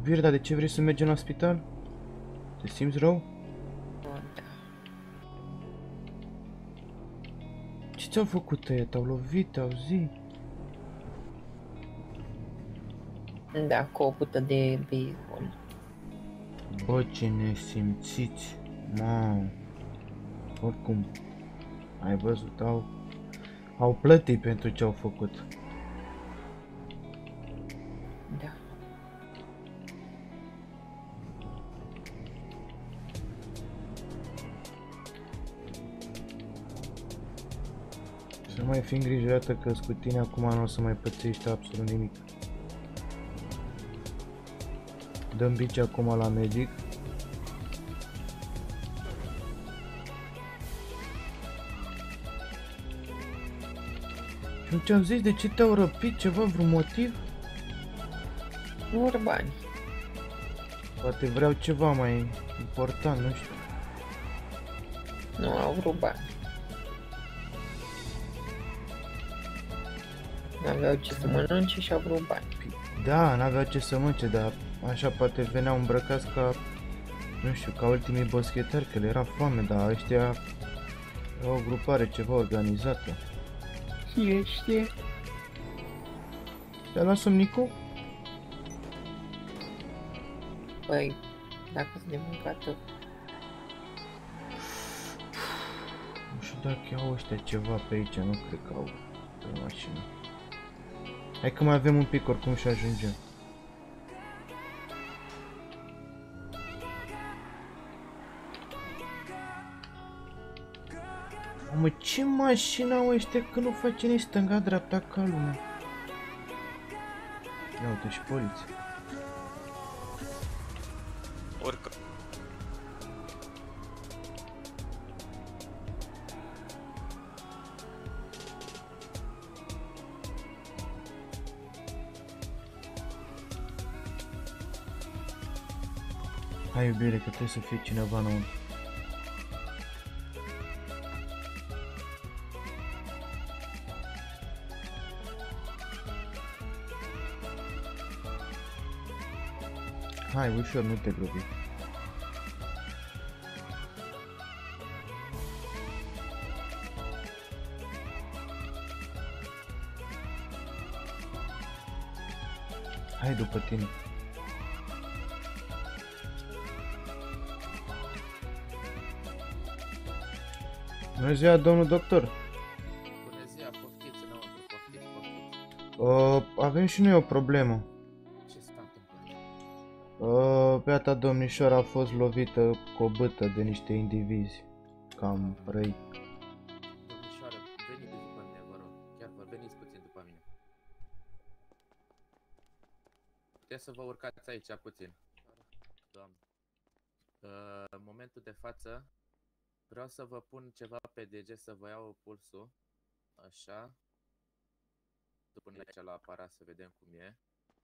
iubire, dar de ce vrei să mergem la spital? Te simți rău? Da. Ce ți-au făcut ăia? Te-au lovit, te-au zi? Da, cu o bută de baseball. Bă, ce nesimțiți! Mamă! Oricum, ai văzut, au plătit pentru ce au făcut. Da. Să mai fi îngrijorată că cu tine acum nu o să mai pățești absolut nimic. Dăm bici acum la medic. Și nu ți-am zis de ce te-au răpit? Ceva, vreun motiv? Urbani. Poate vreau ceva mai important, nu știu. Nu au vrut bani. Nu aveau ce să mănânce și au vrut bani. Da, n-aveau ce să mănânce, dar așa poate veneau îmbrăcați ca, nu știu, ca ultimii boschetari, că le era foame, dar ăștia erau o grupare ceva organizată. Cine știe? Te-a luat somnicul? Păi, dacă sunt de mâncată, Nu știu dacă au ăștia ceva pe aici, nu cred că au pe mașină. Hai că mai avem un pic oricum și ajungem. Mamă, ce mașină au ăștia că nu face nici stânga-dreapta ca lumea? Ia uite și poliția. Urcă. Hai iubire, că trebuie să fie cineva înăuntru. Hai, ușor, nu te grăbi. Hai după tine. Bună ziua, domnul doctor. Bună ziua, poftiți înăuntru, poftiți. Avem și noi o problemă. Ce s-a întâmplat? Beata domnișoara a fost lovită cu o bâtă de niște indivizi. Cam răi. Domnișoară, veniți după mine, vă rog. Chiar vă veniți puțin după mine. Puteți să vă urcați aici puțin. Doamne. În momentul de față, vreau să vă pun ceva pe deget, să vă iau pulsul. Așa. Să pun aici la aparat să vedem cum e.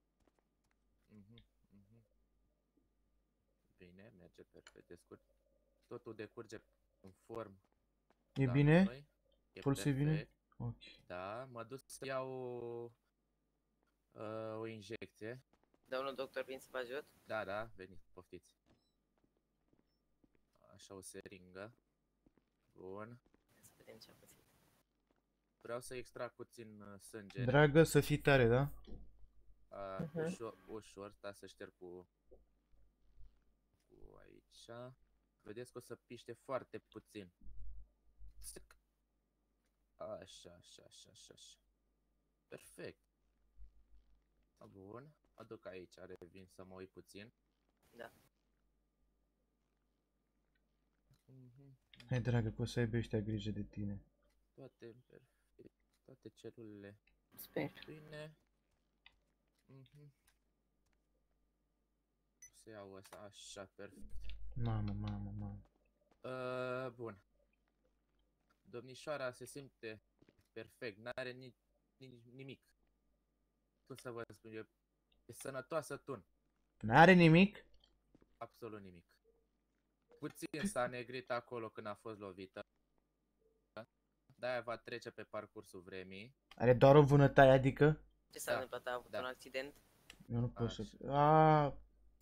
Bine, merge perfect, totul decurge conform. E bine? Pulsul e bine? Ok. Da, mă duc să iau o injecție. domnul doctor, vin să vă ajut? Da, da, veniți, poftiți. Așa, o seringă. Bun. Să vedem ce a pățit. Vreau să extrag puțin sânge. Dragă, să fii tare, da? Ușor, ușor, sta să șterg cu aici. Vedeți că o să piște foarte puțin. Așa, așa, așa, așa, așa. Perfect. Bun. Mă duc aici, revin să mă uit puțin. Da. Hai, dragă, că o să aibă ăștia grijă de tine. Toate perfect. Toate celulele Sper. bine. Să iau asta, așa, perfect. Mamă, mamă, mamă. Bun. Domnișoara se simte perfect, n-are nimic. Cum să vă spun eu, e sănătoasă tun. N-are nimic? Absolut nimic. Puțin s-a negrit acolo când a fost lovită. De-aia va trece pe parcursul vremii. Are doar o vânătaie, adică? Ce s-a întâmplat? A avut un accident? Eu nu pot să...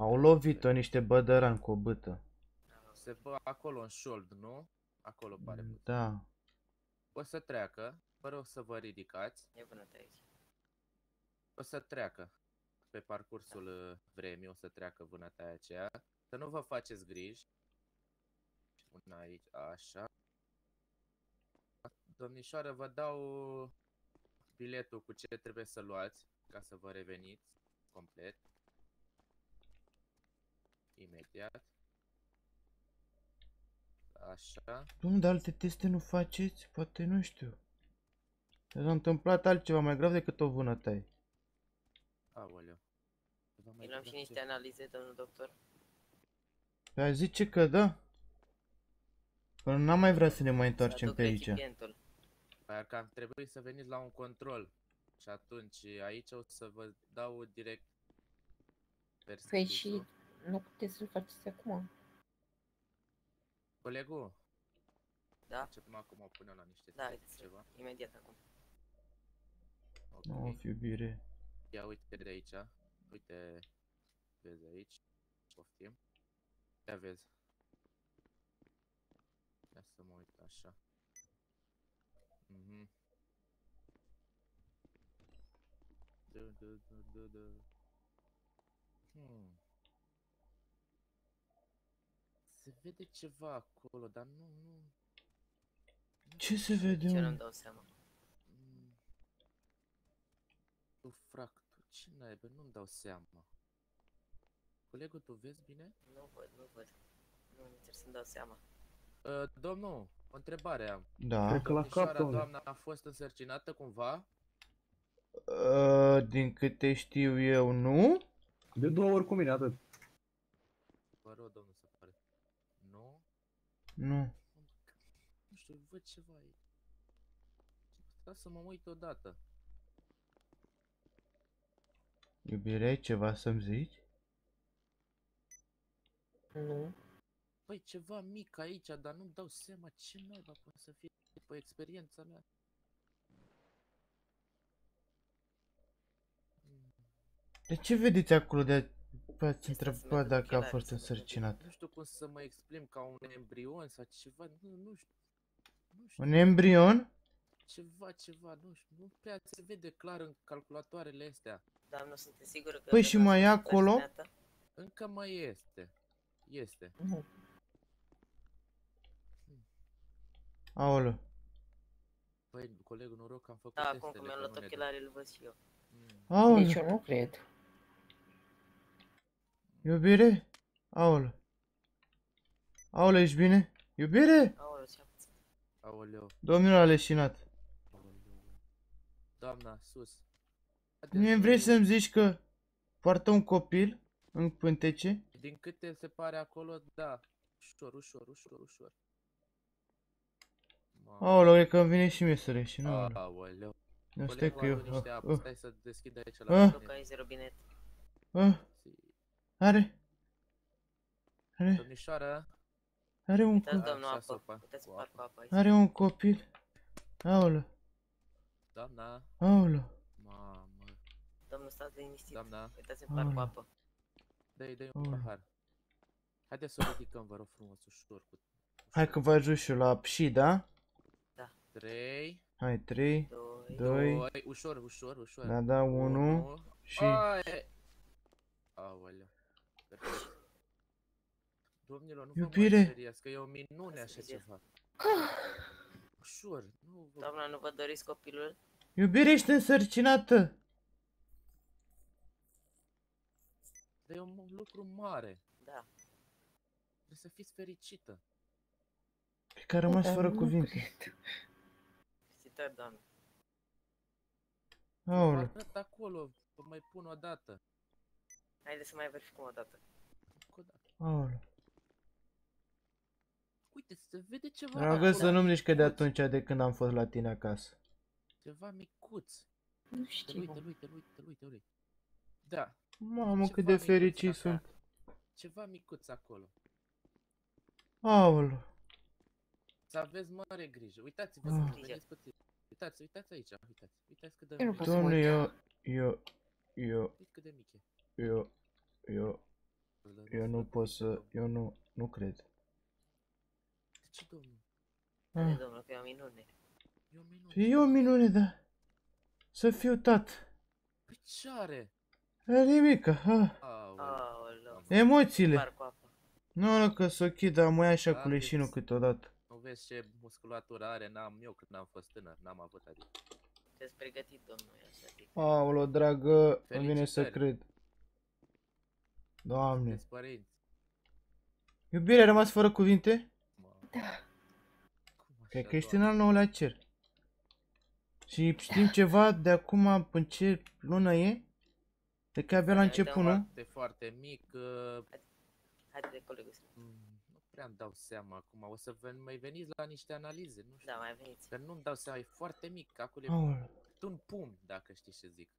Au lovit-o niște bădărani cu o bâtă. Se bă acolo în șold, nu? Acolo pare puțin. Da. O să treacă, vă rog să vă ridicați. E bună aici. O să treacă. Pe parcursul vremii o să treacă vânătaia aceea. Să nu vă faceți griji. Una aici, așa. Domnișoară, vă dau biletul cu ce trebuie să luați ca să vă reveniți complet. Imediat. Așa. Dom'le, de alte teste nu faceți? Poate nu știu. S-a întâmplat altceva mai grav decât o vânătaie. Aoleu. Ceva mai Luăm și grav niște ce- analize, domnul doctor. Dar zice că da. Că n-am mai vrea să ne mai Să întoarcem aduc pe aici. recipientul. Păi că ar trebui să veniți la un control. Și atunci aici o să vă dau direct Păi perspisul. și nu puteți să-l faceți acum. Colegul? Da? Începem acum, o punem la niște Da, teste, haideți, ceva. imediat acum. Ok. Nu, iubire. Ia uite de aici. Uite. Vezi aici. Poftim. Ia vezi. Ia să mă uit așa. Mhm. Da. Se vede ceva acolo, dar nu Ce se vede, Ce mă? nu-mi dau seama. Fractul, ce naibe, nu-mi dau seama. Colegul, tu vezi bine? Nu văd. Nu încerc să-mi dau seama. Domnul, o întrebare am. Da. Cred că la cap, Domnișoara, domnule. doamna, a fost însărcinată cumva? Din câte știu eu, nu? De 2 ori cu mine, atât. Vă rog, domnul, să pare. Nu? Nu. Nu știu, văd ceva aici. Stai să mă uit odată. Iubire, ai ceva să-mi zici? Nu. Păi, ceva mic aici, dar nu-mi dau seama ce naiba poate să fie pe experiența mea. De ce vedeți acolo de v-ați Este să întrebat metă dacă a ochelari, fost să vedem. însărcinat? Nu știu cum să mă exprim, ca un embrion sau ceva, nu știu. Nu știu. Un embrion? Ceva, nu știu, nu prea se vede clar în calculatoarele astea. Dar nu sunt sigură că... Păi și nu mai e a fost acolo? însărcinată? Încă mai este. Este. Nu. Aoleu. Păi, colegul, noroc că am făcut Da, testele. acum că mi-am că luat nu ne dă. ochelari, îl văd și eu. Aoleu. Deci eu nu cred. Iubire? Aoleu. Aoleu, ești bine? Iubire? Aoleu, ce-a pățit? Aoleu, Domnul a leșinat. aoleu. Doamna, sus. Mie vrei să-mi zici că poartă un copil în pântece? Din câte se pare acolo, da. Ușor. Aoleu, e că îmi vine și mie să leșin. Aoleu. Aoleu. Nu stai că eu... Colegul, niște apă, stai să deschid aici Ah. la Duc aici de robinet. Are? Domnișoară, Are un Uitați, copil. domnul, Așa, apă. sopa, Uitați cu par cu apă aici. Are un copil. Aoleu. doamna, Aoleu. mamă, Domnul, stați liniștit. doamna, Uitați-mi par cu Aoleu. apă. dă-i un Aoleu. pahar. Haideți să o ridicăm, vă rog frumos, ușor. Hai că vă ajut și eu la pși, da? 3, Hai, 3, 2. 2, 2, ușor. da, 1 și... Ai! Aoleu. Perfect. Domnilor, nu Iubire. vă mai speriați, că e o minune așa Să ceva. Ușor, nu vă... Doamna, nu vă doriți copilul? Iubire, ești însărcinată! Dar e un lucru mare. Da. Trebuie să fiți fericită. Cred că a rămas Da, fără nu cuvinte. cred. Felicitări, doamnă. Vă Aoleu. arăt acolo, vă mai pun o dată. Haideți să mai verificăm o dată. Încă o dată. Aoleu. Uite, se vede ceva Dragă, acolo. să nu-mi zici că de micuț. atunci de când am fost la tine acasă. Ceva micuț. Nu știu. Uite. Da, Mamă, cât Ceva de micuț, fericit așa. sunt. ceva micuț acolo. Aoleu. Să aveți mare grijă. Uitați-vă, Ah. să veniți puțin. Uitați aici, uitați cât de Eu nu mic e. pot să mă Domnule, uit. eu... Uite cât de mic e. Eu... Eu nu pot să... Eu nu cred. De ce, domnul? Haide, domnul, că e o minune. E o minune. E o minune, da. Să fiu tat. Păi ce are? Nimica, Aoleu. Aoleu. emoțiile. Par cu apă. Nu, că s-o chid, dar mă ia așa Da, cu leșinul vezi. câteodată. Nu vezi ce musculatură are? N-am eu când am fost tânăr, n-am avut adică. Te-ați pregătit, domnul, eu așa zic. Aolo, dragă, îmi vine să Felicitări. cred. Doamne. Sunteți părinți. Iubire, ai rămas fără cuvinte? Cum Cred așa, că ești în Doamne? al 9-lea cer. Și știm ceva de acum în ce lună e? De că abia la început, nu? Foarte, foarte mic. Haide de colegul. Nu prea îmi dau seama acum. O să mai veniți la niște analize, nu știu. Da, mai veniți. Că nu-mi dau seama, e foarte mic. Acolo e Aolo. un pumn, dacă știi ce zic.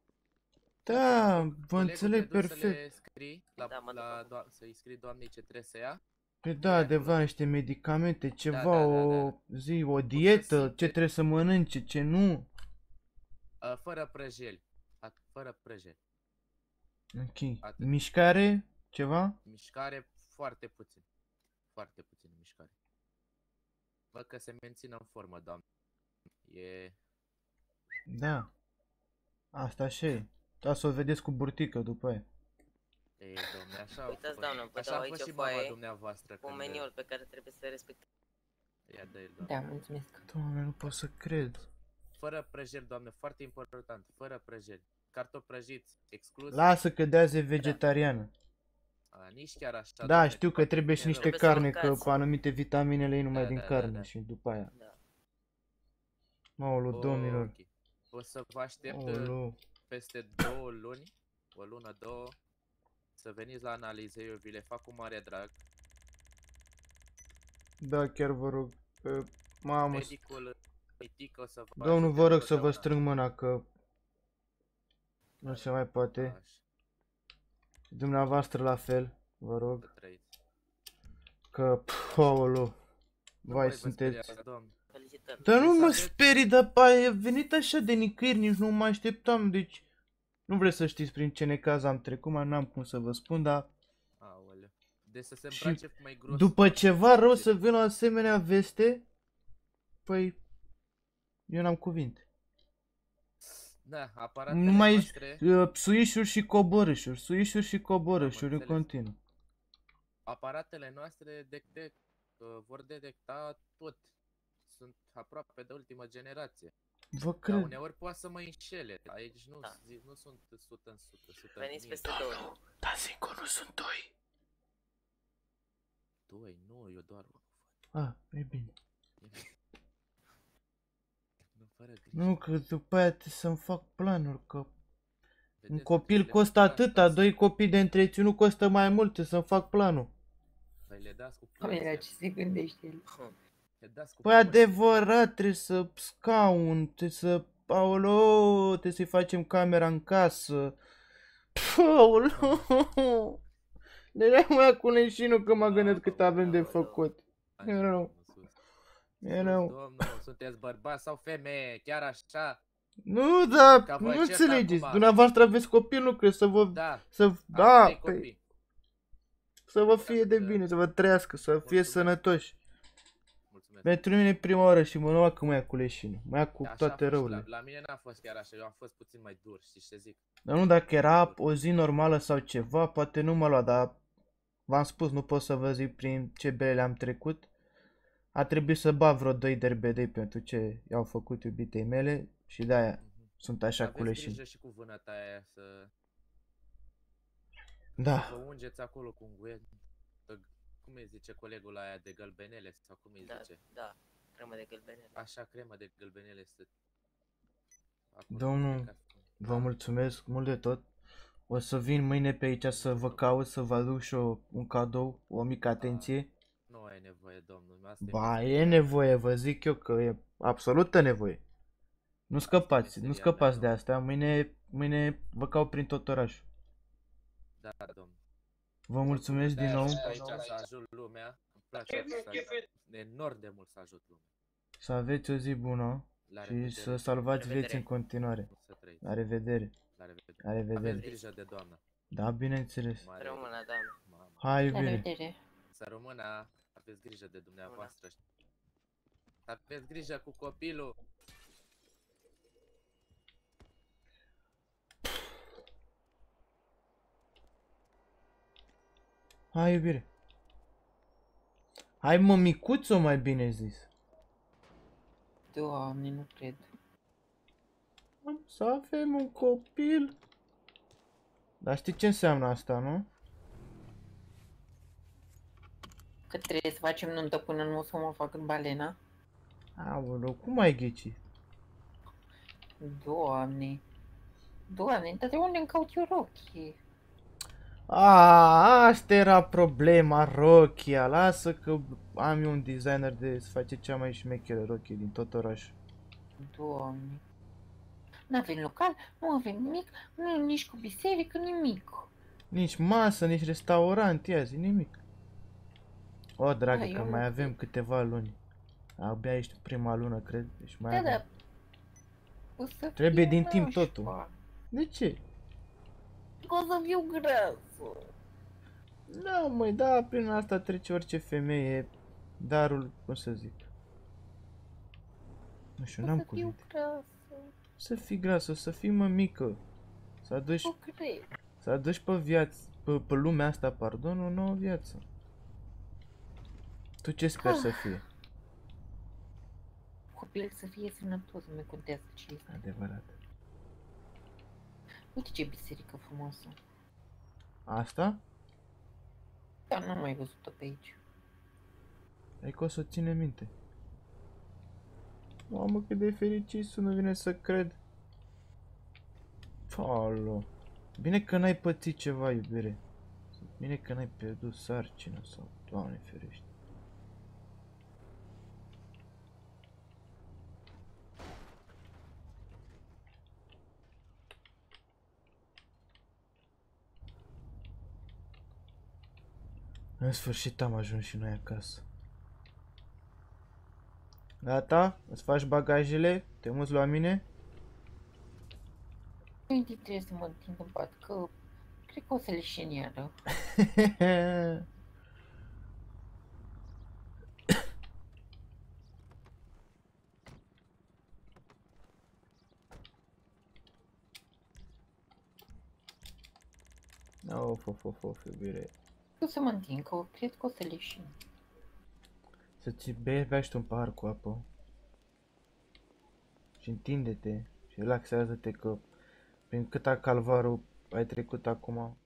Da, vă Colegul, înțeleg te duci perfect. să le scrii, Da, mă duc. să-i scrii doamnei ce trebuie să ia. Păi da, adevărat, niște medicamente, ceva, da, o zi, o dietă, simte. ce trebuie să mănânce, ce nu. Fără prăjeli. Fără prăjeli. Ok. Atât. Mișcare, ceva? Mișcare foarte puțin. Foarte puțin mișcare. Văd că se menține în formă, doamne. E... Da. Asta așa e. Da, să o vedeți cu burtică după aia. E, domne, așa Uitați, doamnă, vă așa dau a aici fost și o mama foaie dumneavoastră cu când... meniul pe care trebuie să respecte. Ia dă-i, doamne. Da, mulțumesc. Doamne, nu pot să cred. Fără prăjeli, doamne, foarte important. Fără prăjeli. Cartofi prăjiți, exclus. Lasă că de azi e vegetariană. Nici chiar așa. Da, doamne, știu că poate trebuie mi-e și niște rău. Trebuie să carne, că mâncați. cu anumite vitamine le iei numai Da, din da, da, carne da. și după aia. Da. Maulu, domnilor. Ok. O să vă aștept Maulu. peste 2 luni, o lună, 2, să veniți la analize, eu vi le fac cu mare drag. Da, chiar vă rog. Mamă, Medicul mitic o să vă domnul, ajute vă rog să vă întotdeauna. strâng mâna că nu se mai poate. Așa, Dumneavoastră la fel, vă să rog. trăiți. Că, aolo, Nu vai, mai vă sunteți... speriați, domn. Felicitări. Dar nu Să mă aveți- sperii, dar ai venit așa de nicăieri, nici nu mă așteptam, deci... Nu vreți să știți prin ce necaz am trecut, mai n-am cum să vă spun, dar... Aoleu. Deci să se Și îmbrace mai gros. după ceva rău să vin la asemenea veste, păi... Eu n-am cuvinte. Da, aparatele Numai noastre, suișuri și coborâșuri, suișuri și coborâșuri în înțeles. continuu. aparatele noastre vor detecta tot. Sunt aproape de ultimă generație. Vă Dar cred. uneori poate să mă înșele. Aici nu, Da. nu sunt 100 în 100. 100 Veniți în peste mie. 2 luni. Dar sigur nu sunt doi. Doi, nu, eu doar unul. Ah, e bine. Nu, fără grijă. Nu, că după aia trebuie să-mi fac planuri, că un Vedeți, copil le costă dați atâta, taxe. doi copii de întreținut costă mai mult, trebuie să-mi fac planul. Păi le dați cu Doamne, la plăți. ce se gândește el? Le dați cu Păi plăți. adevărat, trebuie să scaun, trebuie să... Aolo, trebuie să-i facem camera în casă. Aolo! Deja mă ia cu leșinul că mă gândesc cât avem de făcut. Așa, E rău. domnul, sus. E Sus, rău. Domnul, sunteți bărbați sau femeie? Chiar așa? Nu, dar Că nu vă cert înțelegeți. acum. Dumneavoastră aveți copil, nu cred să vă... Da. Să... Am Da, 3 păi, copii. să vă fie Așa de că- bine, să vă trăiască, să fie Mulțumesc. sănătoși. Mulțumesc. Pentru mine e prima oară și mă lua că mă ia cu leșinul. Mă ia cu Așa a toate fost și răurile. La mine n-a fost chiar așa, eu am fost puțin mai dur, știi ce zic? Dar nu, dacă era o zi normală sau ceva, poate nu mă lua, dar v-am spus, nu pot să vă zic prin ce bele am trecut. A trebuit să bat vreo 2 derbedei pentru ce i-au făcut iubitei mele și de-aia sunt așa cu Aveți leșin. grijă și cu vânăta aia să Da, vă ungeți acolo cu unguent. Cum îi zice colegul la aia de gălbenele sau cum îi Da, zice? da. Cremă de gălbenele. Așa, cremă de gălbenele să... Acolo, Domnul, ca- vă mulțumesc mult de tot. O să vin mâine pe aici să vă caut, să vă aduc și un cadou, o mică atenție. Nu ai nevoie, domnul. Asta Ba, meseria e mea. nevoie, vă zic eu că e absolută nevoie. Nu scăpați, nu meseria scăpați mea, de asta. Mâine vă caut prin tot orașul. Da, domnul. Vă mulțumesc din nou. Sunt aici să ajut lumea. Îmi place să ajut. Enorm de mult să ajut lumea. Să aveți o zi bună La și revedere. să salvați La revedere. vieți în continuare. Să trăiți. La revedere. La revedere. La revedere. Aveți grijă de doamnă. Da, bineînțeles. Mare... Rămână, doamne. Mamă. Hai, La iubire. revedere. Să rămână, aveți grijă de dumneavoastră. Aveți grijă cu copilul. Hai, iubire. Hai, mă, micuțo, mai bine zis. Doamne, nu cred. Să avem un copil. Dar știi ce înseamnă asta, nu? Că trebuie să facem nuntă până nu o să mă fac în balena? Aoleu, cum ai ghici? Doamne. Doamne, dar de unde îmi caut eu rochie? Asta era problema, rochia. Lasă că am eu un designer de să face cea mai șmecheră rochie din tot orașul. Doamne. Nu avem local, nu avem nimic, nu nici cu biserică, nimic. Nici masă, nici restaurant, ia zi, nimic. O, dragă, Da, că eu mai nu- avem câteva luni. Abia ești prima lună, cred. Deci mai Da, avem. da. O să Trebuie fiu din timp nașpa. totul. De ce? O să fiu grasă. Nu, măi, da, prin asta trece orice femeie. Darul, cum să zic. Nu știu, O n-am să fiu cuvinte. grasă. Să fii grasă, să fii mămică. Să aduci, O cred. să aduci pe viață, pe lumea asta, pardon, o nouă viață. Tu ce speri să fie? Copil să fie sănătos, nu mai contează ce este. Adevărat. Uite ce biserică frumoasă. Asta? Dar n-am mai văzut-o pe aici. Hai că o să o ține minte. Mamă, cât de fericit sunt, nu vine să cred. Alo. Bine că n-ai pățit ceva, iubire. Bine că n-ai pierdut sarcina sau, Doamne ferește. În sfârșit am ajuns și noi acasă. Gata? Îți faci bagajele? Te muți la mine? Uite, trebuie să mă întind în pat, că cred că o să leșin iară. Of, iubire. O să mă întind, că cred că o să leșin. Să-ți bea și tu un pahar cu apă. Și întinde-te și relaxează-te că prin câta calvarul ai trecut acum,